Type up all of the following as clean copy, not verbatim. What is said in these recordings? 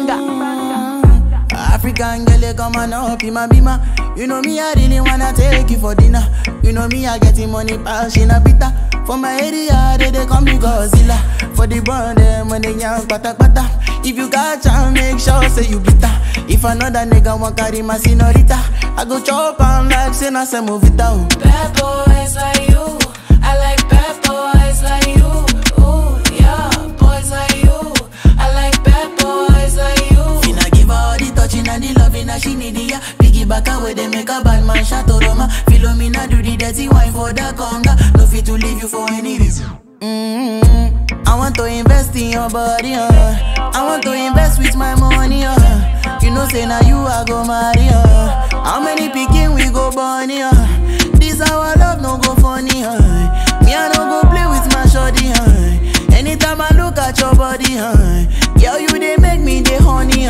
African girl, come on up in my bima. You know me, I really wanna take you for dinner. You know me, I getting money, passion a bitter. For my area, they call me Godzilla. For the brand, them when they young, pata pata. If you catch and make sure, say you bitter. If another nigga want carry my senorita, I go chop and like say na se move it down. Bad boys like you, I like bad boys like you. Ooh, yeah, boys like you, I like bad boys like you. Finna give her all the touching and the loving that she need ya. Piggyback away they make a bad man shot to Roma. Philomena do the dirty wine for the conga. No fit to leave you for any reason. I want to invest in your body, I want to invest with my money, You know say now you I go marry, How many picking we go bunny, This our love no go funny, Me I no go play with my shorty, Anytime I look at your body, Girl you they make me the honey,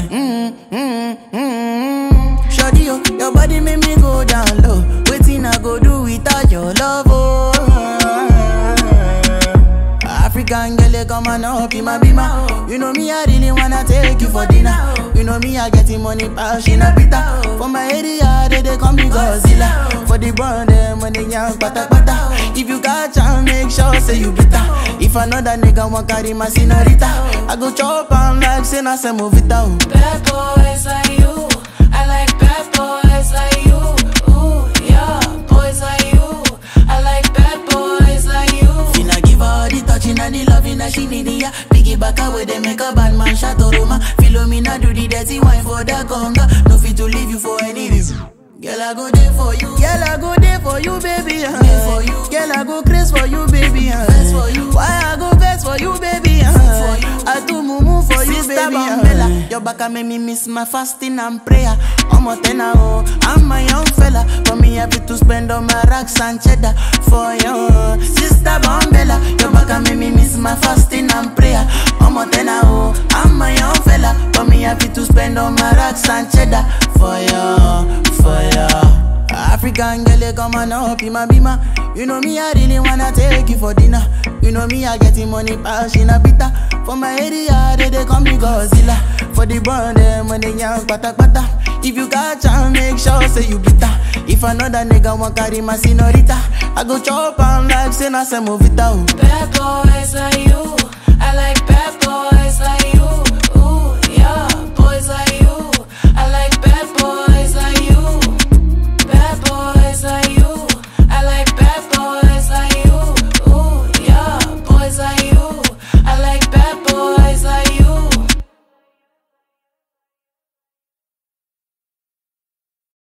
Shorty, your body make me go down low. Waiting I go do without your love, African girl, come on up in my bima. You know me, I really wanna take you for dinner. You know me, I getting money, passion a bitter. For my area, they call me Godzilla. For the brand, them when they young, pata pata. If you catch and make sure, say you bitter. If another nigga want carry my senorita, I go chop and like say na se move it down. Bad boys like you, I like bad boys like you. Ooh, yeah, boys like you, I like bad boys like you. Finna give her all the touching and the loving that she need ya. Piggyback away they make a bad man shot to Roma. Philomena do the dirty wine for the conga. No fit to leave you for any reason. Girl I go there for you, girl I go there for you, baby. For you, girl I go crazy for you, baby. For you, why I go best for you, baby. For you, I do mumu for you, baby. Bambella, your back make me miss my fasting and prayer. I'm a tenor, I'm my young fella. For me happy to spend all my racks and cheddar for you, sister Bambella. Your back make me miss my fasting and prayer. I'm a tenor, I'm my young fella. For me happy to spend all my racks and cheddar for you. African girl, come on up in my bima. You know me, I really wanna take you for dinner. You know me, I getting money, passion a bitter. For my area, they call me Godzilla. For the brand, them when they young, pata pata. If you catch and make sure, say you bitter. If another nigga want carry my senorita, I go chop and like say na se move it down. Bad boys like you, I like bad boys.